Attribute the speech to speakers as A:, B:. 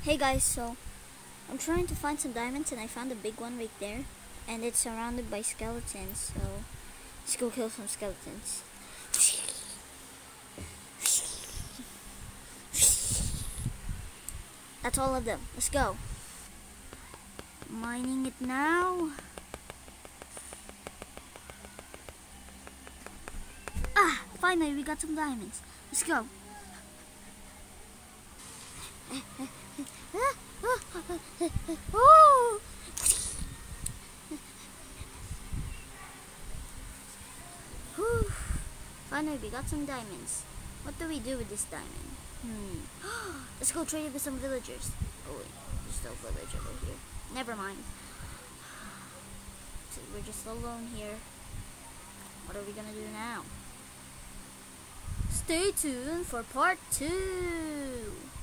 A: Hey guys, so I'm trying to find some diamonds and I found a big one right there and it's surrounded by skeletons, so let's go kill some skeletons. That's all of them. Let's go. Mining it now. Finally we got some diamonds. Let's go. Oh! Finally, we got some diamonds. What do we do with this diamond? Let's go trade it with some villagers. Oh wait, there's no village over here. Never mind. So we're just alone here. What are we gonna do now? Stay tuned for part 2.